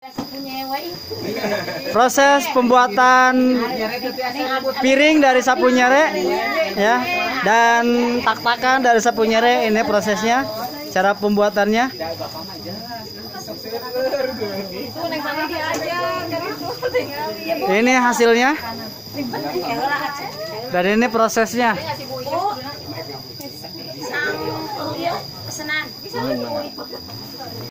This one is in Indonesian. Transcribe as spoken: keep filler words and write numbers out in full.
Proses pembuatan piring dari sapu nyere ya, dan tak-takan dari sapu nyere, ini prosesnya, cara pembuatannya. Ini hasilnya. Dan ini prosesnya.